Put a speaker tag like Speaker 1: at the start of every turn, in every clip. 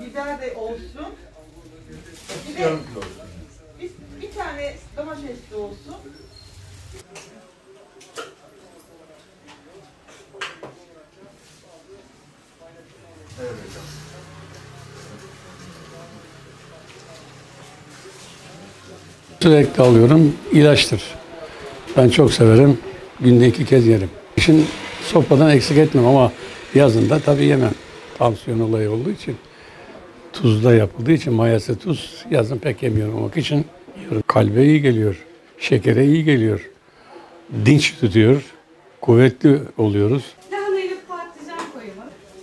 Speaker 1: biber de olsun. Bir de bir tane domates de olsun.
Speaker 2: Sürekli alıyorum. İlaçtır. Ben çok severim. Günde 2 kez yerim. Kışın sofradan eksik etmem ama yazın da tabii yemem. Tansiyon olayı olduğu için. Tuzla yapıldığı için mayası tuz. Yazın pek yemiyorum ama kışın yiyorum. Kalbe iyi geliyor. Şekere iyi geliyor. Dinç tutuyor. Kuvvetli oluyoruz.
Speaker 3: Lahana ile patlıcan koyumu.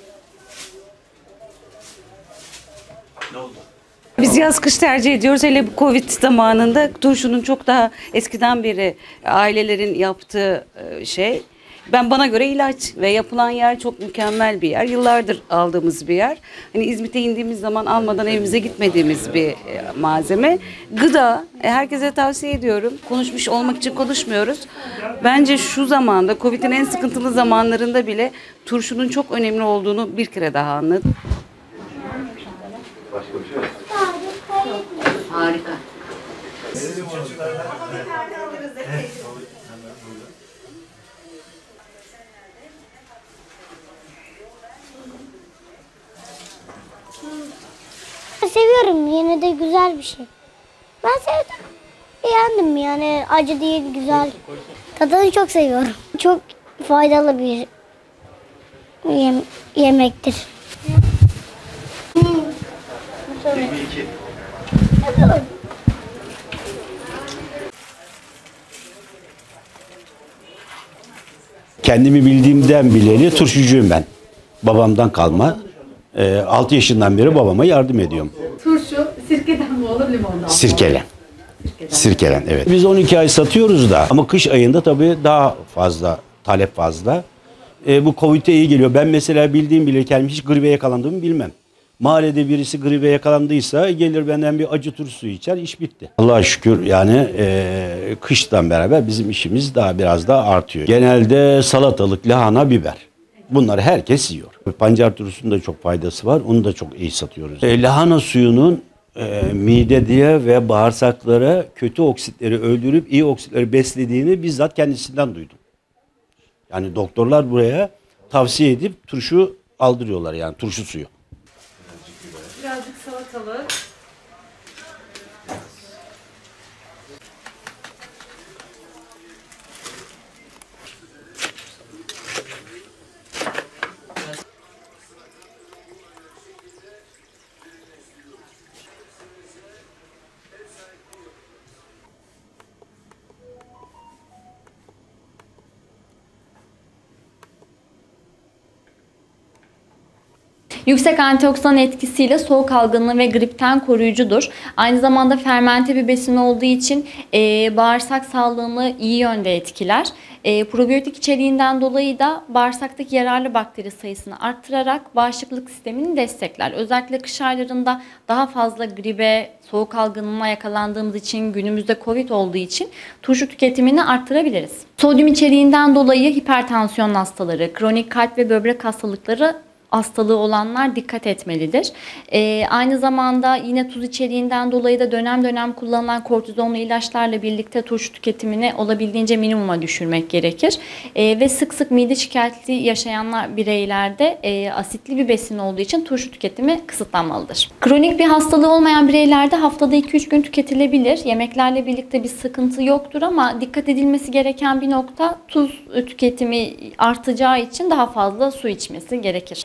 Speaker 4: Biz yaz kış tercih ediyoruz. Hele bu Covid zamanında turşunun çok daha eskiden beri ailelerin yaptığı şey. Bana göre ilaç ve yapılan yer çok mükemmel bir yer. Yıllardır aldığımız bir yer. Hani İzmit'e indiğimiz zaman almadan evimize gitmediğimiz bir malzeme. Gıda. Herkese tavsiye ediyorum. Konuşmuş olmak için konuşmuyoruz. Bence şu zamanda Covid'in en sıkıntılı zamanlarında bile turşunun çok önemli olduğunu bir kere daha anladım. Harika.
Speaker 5: Seviyorum, yine de güzel bir şey. Ben sevdim. Beğendim yani, acı değil, güzel. Tadını çok seviyorum. Çok faydalı bir yemektir. 22.
Speaker 6: Kendimi bildiğimden bileli turşucuyum ben. Babamdan kalma. 6 yaşından beri babama yardım ediyorum.
Speaker 3: Turşu sirkeden mi olur, limondan mı?
Speaker 6: Sirkelen. Sirkelen, evet. Biz 12 ay satıyoruz da ama kış ayında tabii daha fazla, talep fazla. Bu Covid'e iyi geliyor. Ben mesela bildiğim bile kendim hiç gribe yakalandığımı bilmem. Mahallede birisi gribe yakalandıysa gelir benden bir acı turşusu içer, iş bitti. Allah'a şükür yani kıştan beraber bizim işimiz daha biraz daha artıyor. Genelde salatalık, lahana, biber. Bunları herkes yiyor. Pancar turşusunun da çok faydası var. Onu da çok iyi satıyoruz. Lahana suyunun mide diye ve bağırsaklara kötü oksitleri öldürüp iyi oksitleri beslediğini bizzat kendisinden duydum. Yani doktorlar buraya tavsiye edip turşu aldırıyorlar, yani turşu suyu.
Speaker 3: Birazcık salatalık.
Speaker 7: Yüksek antioksidan etkisiyle soğuk algınlığı ve gripten koruyucudur. Aynı zamanda fermente bir besin olduğu için bağırsak sağlığını iyi yönde etkiler. Probiyotik içeriğinden dolayı da bağırsaktaki yararlı bakteri sayısını arttırarak bağışıklık sistemini destekler. Özellikle kış aylarında daha fazla gribe, soğuk algınlığına yakalandığımız için, günümüzde Covid olduğu için turşu tüketimini arttırabiliriz. Sodyum içeriğinden dolayı hipertansiyon hastaları, kronik kalp ve böbrek hastalığı olanlar dikkat etmelidir. Aynı zamanda yine tuz içeriğinden dolayı da dönem dönem kullanılan kortizonlu ilaçlarla birlikte turşu tüketimini olabildiğince minimuma düşürmek gerekir. Ve sık sık mide şikayeti yaşayan bireylerde asitli bir besin olduğu için turşu tüketimi kısıtlanmalıdır. Kronik bir hastalığı olmayan bireylerde haftada 2-3 gün tüketilebilir. Yemeklerle birlikte bir sıkıntı yoktur ama dikkat edilmesi gereken bir nokta, tuz tüketimi artacağı için daha fazla su içmesi gerekir.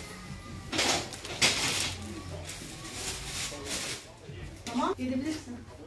Speaker 1: Tamam, gelebilirsin.